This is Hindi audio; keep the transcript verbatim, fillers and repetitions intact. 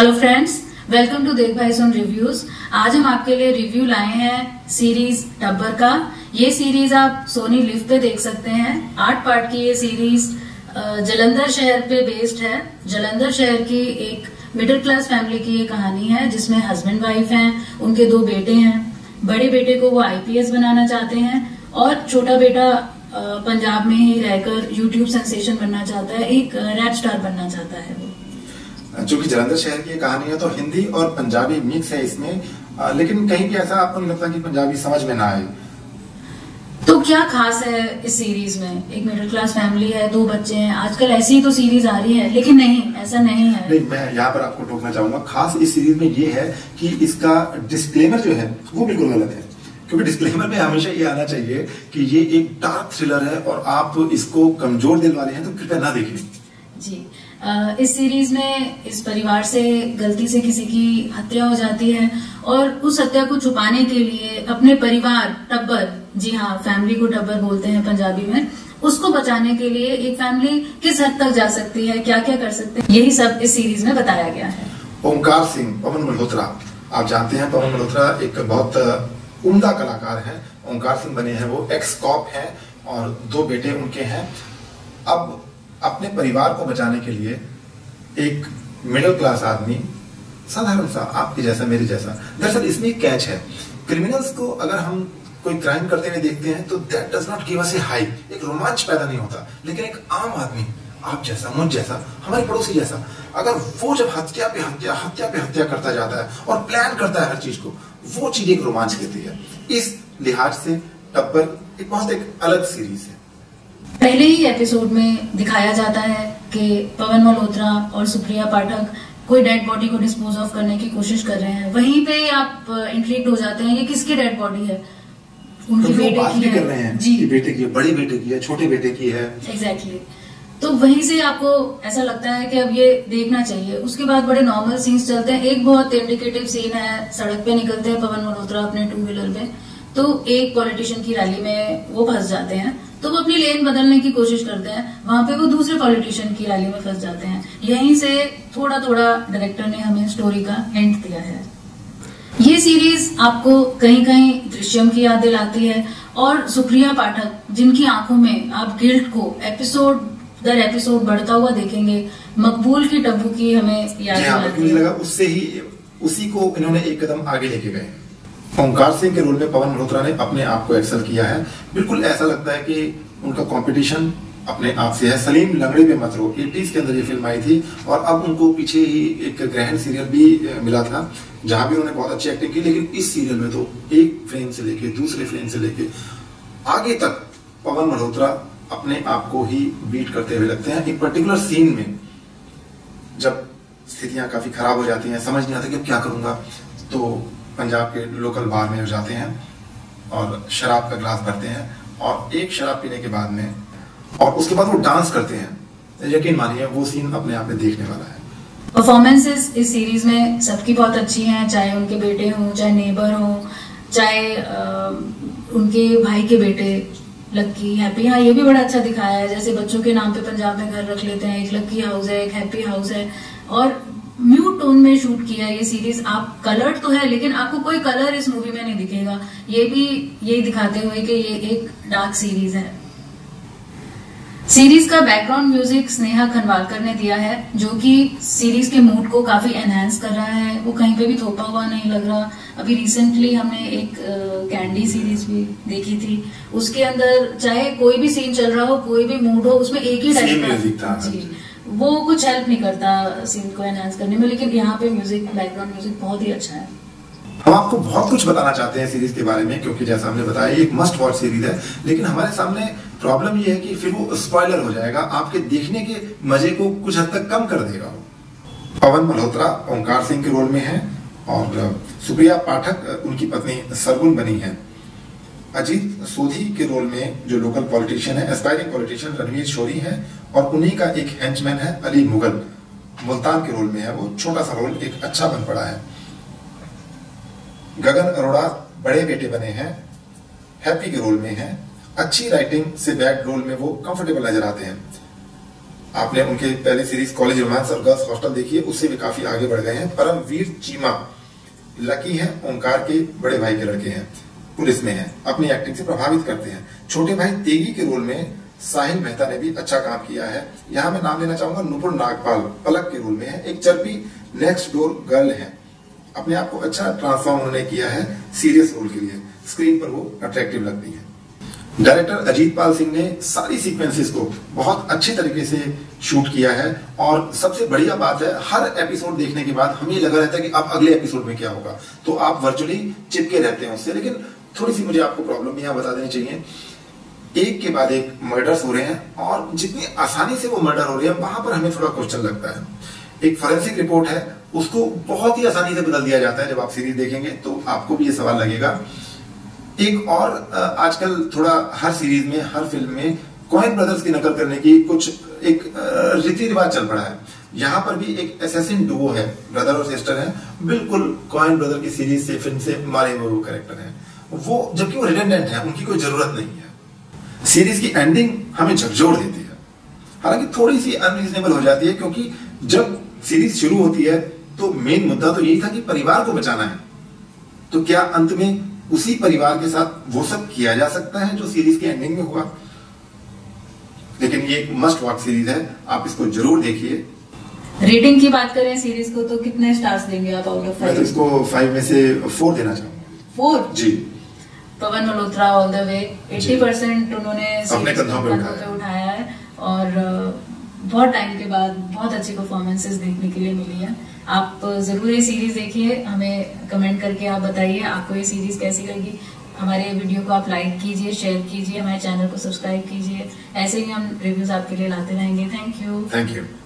हेलो फ्रेंड्स, वेलकम टू देख भाई सुन रिव्यूज। आज हम आपके लिए रिव्यू लाए हैं सीरीज टब्बर का। ये सीरीज आप सोनी लिव पे देख सकते हैं। आठ पार्ट की ये सीरीज जलंधर शहर पे बेस्ड है। जलंधर शहर की एक मिडिल क्लास फैमिली की ये कहानी है, जिसमें हस्बैंड वाइफ हैं, उनके दो बेटे हैं। बड़े बेटे को वो आईपीएस बनाना चाहते हैं और छोटा बेटा पंजाब में ही रहकर यूट्यूब सेंसेशन बनना चाहता है, एक रैप स्टार बनना चाहता है वो। जो कि जलंधर शहर की कहानी है, तो हिंदी और पंजाबी मिक्स है इसमें, आ, लेकिन कहीं भी ऐसा आपको नहीं लगता कि पंजाबी समझ में ना आए? तो क्या खास है इस सीरीज में? एक मिडिल क्लास फैमिली है, दो बच्चे हैं। आजकल ऐसी ही तो सीरीज आ रही है, लेकिन नहीं, ऐसा नहीं है। नहीं, मैं यहाँ पर आपको टोकना चाहूंगा। खास इस सीरीज में ये है कि इसका डिस्क्लेमर जो है वो बिल्कुल गलत है, क्योंकि डिस्क्लेमर में हमेशा ये आना चाहिए कि ये एक डार्क थ्रिलर है और आप इसको कमजोर दिल वाले हैं तो कृपया ना देखें। जी, इस सीरीज में इस परिवार से गलती से किसी की हत्या हो जाती है और उस हत्या को छुपाने के लिए अपने परिवार टब्बर, जी हाँ, फैमिली को टब्बर बोलते हैं पंजाबी में, उसको बचाने के लिए एक फैमिली किस हद तक जा सकती है, क्या क्या कर सकते हैं, यही सब इस सीरीज में बताया गया है। ओंकार सिंह, पवन मल्होत्रा, आप जानते हैं पवन मल्होत्रा एक बहुत उम्दा कलाकार है। ओंकार सिंह बने हैं वो एक्स कॉप हैं और दो बेटे उनके हैं। अब अपने परिवार को बचाने के लिए एक मिडिल क्लास आदमी, साधारण सा, आपके जैसा मेरे जैसा, दरअसल इसमें एक कैच है। क्रिमिनल्स को अगर हम कोई क्राइम करते हुए देखते हैं तो that does not give us a high, एक रोमांच पैदा नहीं होता। लेकिन एक आम आदमी, आप जैसा, मुझ जैसा, हमारे पड़ोसी जैसा, अगर वो जब हत्या पे हत्या हत्या पे हत्या करता जाता है और प्लान करता है हर चीज को, वो चीज एक रोमांच देती है। इस लिहाज से टब्बर एक बहुत एक अलग सीरीज है। पहले ही एपिसोड में दिखाया जाता है कि पवन मल्होत्रा और सुप्रिया पाठक कोई डेड बॉडी को डिस्पोज ऑफ करने की कोशिश कर रहे हैं। वहीं पे आप इंट्रिग्ड हो जाते हैं, ये किसकी डेड बॉडी है? उनके बेटे की है। कर रहे हैं जी, बेटे की है, बड़ी बेटे की है, छोटे बेटे की है। Exactly exactly. तो वहीं से आपको ऐसा लगता है कि अब ये देखना चाहिए। उसके बाद बड़े नॉर्मल सीन्स चलते हैं। एक बहुत इंडिकेटिव सीन है, सड़क पे निकलते हैं पवन मल्होत्रा अपने टू व्हीलर पे, तो एक पॉलिटिशियन की रैली में वो फंस जाते हैं, तो वो अपनी लेन बदलने की कोशिश करते हैं। वहां पे वो दूसरे पॉलिटिशियन की रैली में फंस जाते हैं। यहीं से थोड़ा थोड़ा डायरेक्टर ने हमें स्टोरी का हिंट दिया है। ये सीरीज आपको कहीं कहीं दृश्यम की याद दिलाती है और सुप्रिया पाठक, जिनकी आंखों में आप गिल्ट को एपिसोड दर एपिसोड बढ़ता हुआ देखेंगे, मकबूल की टब्बू की हमें याद दिलाती है। लगा उससे ही उसी को इन्होंने एक कदम आगे लेके गए। ओंकार सिंह के रोल में पवन मल्होत्रा ने अपने आप को एक्सेल किया है। बिल्कुल ऐसा लगता है कि उनका कंपटीशन अपने आप से है। सलीम लंगड़े पे मत रो, एटीज़ के अंदर ये फिल्म आई थी और अब उनको पीछे ही एक ग्रहण सीरियल भी मिला था, जहां भी उन्होंने बहुत अच्छी एक्टिंग की। लेकिन इस सीरियल में तो एक फ्रेम से लेके दूसरे फ्रेम से लेके आगे तक पवन मल्होत्रा अपने आप को ही बीट करते हुए लगते हैं। एक पर्टिकुलर सीन में जब स्थितियां काफी खराब हो जाती हैं, समझ नहीं आता कि अब क्या करूंगा, तो पंजाब के लोकल बार में जाते हैं और शराब का ग्लास भरते हैं और एक शराब पीने के बाद में और उसके बाद वो डांस करते हैं। यकीन मानिए वो सीन अपने आप में देखने वाला है। परफॉर्मेंसेस इस सीरीज में सबकी बहुत अच्छी हैं, चाहे उनके बेटे हों, चाहे नेबर हों, चाहे आ, उनके भाई के बेटे लक्की, हैप्पी। हाँ, ये भी बड़ा अच्छा दिखाया है। जैसे बच्चों के नाम पे पंजाब में घर रख लेते हैं, एक लक्की हाउस है, एक हैप्पी हाउस है, और म्यूट टोन में शूट किया है ये सीरीज। आप कलर्ड तो है, लेकिन आपको कोई कलर इस मूवी में नहीं दिखेगा। ये भी यही दिखाते हुए कि ये एक डार्क सीरीज है। सीरीज का बैकग्राउंड म्यूजिक स्नेहा खनवालकर ने दिया है, जो कि सीरीज के मूड को काफी एनहांस कर रहा है। वो कहीं पे भी थोपा हुआ नहीं लग रहा। अभी रिसेंटली हमने एक कैंडी सीरीज भी देखी थी, उसके अंदर चाहे कोई भी सीन चल रहा हो, कोई भी मूड हो, उसमें एक ही टाइप का जी, वो कुछ हेल्प नहीं करता सीन को एनहांस करने में। लेकिन यहाँ पे म्यूजिक, बैकग्राउंड म्यूजिक बहुत ही अच्छा है। हम आपको बहुत कुछ बताना चाहते हैं सीरीज के बारे में, क्योंकि जैसा हमने बताया एक मस्ट वॉच सीरीज है, लेकिन हमारे सामने प्रॉब्लम ये है कि फिर वो स्पॉइलर हो जाएगा, आपके देखने के मजे को कुछ हद तक कम कर देगा। पवन मल्होत्रा ओंकार सिंह के रोल में है और सुप्रिया पाठक उनकी पत्नी सरगुन बनी है। अजीत सोधी के रोल में जो लोकल पॉलिटिशियन है, एस्पायरिंग पॉलिटिशियन रणवीर शोरी है और उन्हीं का एक हेंचमैन है अली मुगल, मुल्तान के रोल में है। वो छोटा सा रोल एक अच्छा बन पड़ा है। गगन अरोड़ा बड़े बेटे बने हैं, हैप्पी के रोल में है। अच्छी राइटिंग से बैड रोल में वो कंफर्टेबल नजर आते हैं। आपने उनके पहले सीरीज कॉलेज रोमांस और गर्ल्स हॉस्टल देखी है, उससे भी काफी आगे बढ़ गए हैं। परमवीर चीमा लकी है, ओंकार के बड़े भाई के लड़के हैं, पुलिस में हैं, अपनी एक्टिंग से प्रभावित करते हैं। छोटे भाई तेगी के रोल में साहिल मेहता ने भी अच्छा काम किया है। यहाँ मैं नाम लेना चाहूंगा नुपुर नागपाल पलक के रोल में है, एक चर्पी नेक्स्ट डोर गर्ल है। अपने आप को अच्छा ट्रांसफॉर्म उन्होंने किया है सीरियस रोल के लिए, स्क्रीन पर वो अट्रैक्टिव लगती है। डायरेक्टर अजीत पाल सिंह ने सारी सीक्वेंसेस को बहुत अच्छे तरीके से शूट किया है और सबसे बढ़िया बात है, हर एपिसोड देखने के बाद हमें लगा रहता है कि अब अगले एपिसोड में क्या होगा, तो आप वर्चुअली चिपके रहते हैं उससे। लेकिन थोड़ी सी मुझे आपको प्रॉब्लम यहाँ बता देनी चाहिए, एक के बाद एक मर्डर्स हो रहे हैं और जितनी आसानी से वो मर्डर हो रहे हैं वहां पर हमें थोड़ा क्वेश्चन लगता है। एक फॉरेंसिक रिपोर्ट है, उसको बहुत ही आसानी से बदल दिया जाता है। जब आप सीरीज देखेंगे तो आपको भी ये सवाल लगेगा। एक और आजकल थोड़ा हर सीरीज में, हर फिल्म में कॉइन ब्रदर्स की नकल करने की कुछ एक रीति रिवाज चल पड़ा है। यहाँ पर भी एक असैसिन डुओ है, ब्रदर और सिस्टर है, बिल्कुल कॉइन ब्रदर की सीरीज से, फिल्म से मारे हुए वो कैरेक्टर है वो, जबकि वो रिडेंडेंट है, उनकी कोई जरूरत नहीं है। सीरीज की एंडिंग हमें झकझोर देती है, हालांकि थोड़ी सी अनरीजनेबल हो जाती है, क्योंकि जब सीरीज शुरू होती है तो मेन मुद्दा तो यही था कि परिवार को बचाना है। तो क्या अंत में उसी परिवार के साथ वो सब किया जा सकता है जो सीरीज की एंडिंग में हुआ? लेकिन ये एक मस्ट वॉच सीरीज है, आप इसको जरूर देखिए। रेटिंग की बात करें सीरीज को तो कितने स्टार्स देंगे आप आउट ऑफ फाइव? मैं तो इसको फाइव में से फोर देना चाहूंगा। फोर? जी। Pawan Malhotra all the way अस्सी परसेंट उन्होंने अपने कंधों पे उठाया है और बहुत टाइम के बाद बहुत अच्छी परफॉर्मेंसेस देखने के लिए मिली है। आप जरूर ये सीरीज देखिए, हमें कमेंट करके आप बताइए आपको ये सीरीज कैसी लगी। हमारे वीडियो को आप लाइक कीजिए, शेयर कीजिए, हमारे चैनल को सब्सक्राइब कीजिए। ऐसे ही हम रिव्यूज आपके लिए लाते रहेंगे। Thank you. Thank you.